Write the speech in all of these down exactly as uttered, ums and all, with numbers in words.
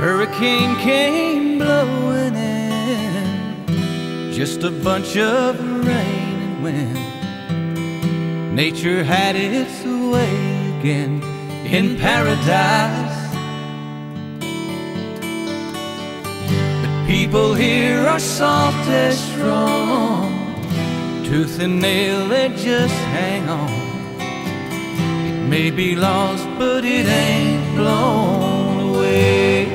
hurricane came blowing in, just a bunch of rain and wind. Nature had its way again in paradise, but people here are soft as strong. Tooth and nail, they just hang on. It may be lost, but it ain't blown away.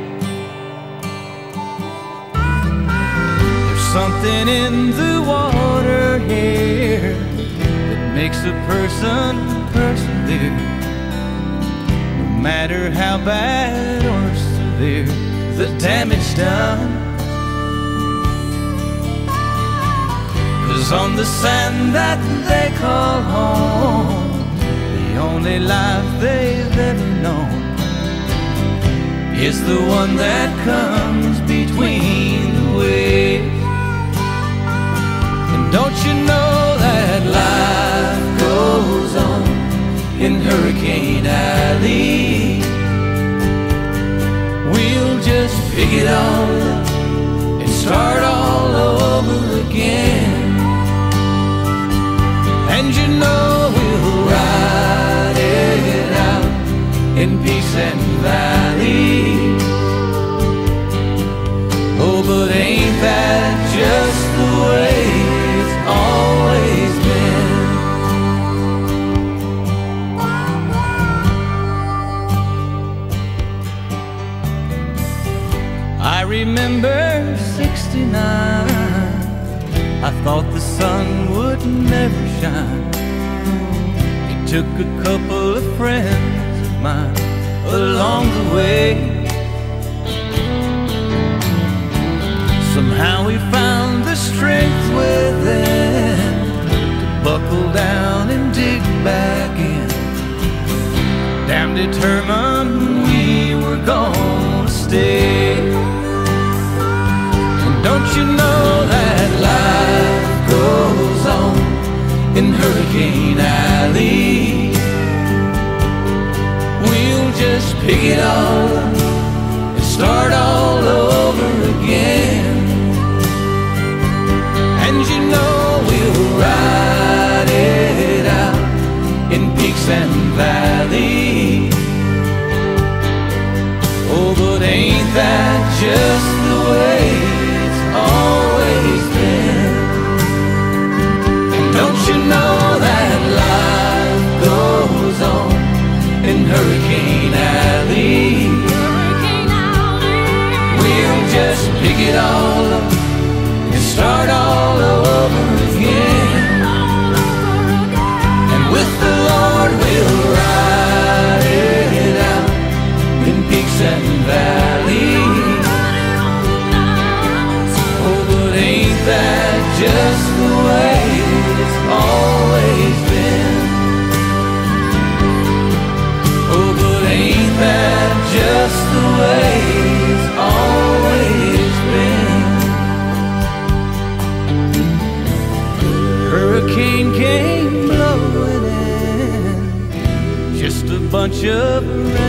There's something in the water here that makes a person persevere, no matter how bad or severe the damage done. 'Cause on the sand that they call home, the only life they've ever known is the one that comes between the waves. And don't you know that life goes on in Hurricane Alley? We'll just pick it all up and start all over again. And you know we'll ride it out in peace and valley. Oh, but ain't that just the way it's always been? I remember sixty-nine, I thought the sun would never shine. It took a couple of friends of mine along the way. Somehow we found the strength within to buckle down and dig back in. Damn determined we were gonna stay. And don't you know that life goes on in Hurricane Alley? We'll just pick it all up and start all over again. And you know we'll ride it out in peaks and valleys. Oh, but ain't that just the way it's always been? And don't you know that life goes on in Hurricane Alley? We'll just pick it all up and start all over again. And with the Lord we'll ride it out in peaks and valleys. Oh, but ain't that just the way it's always been? Oh, but ain't that just the way it's always been? Hurricane came blowing in, just a bunch of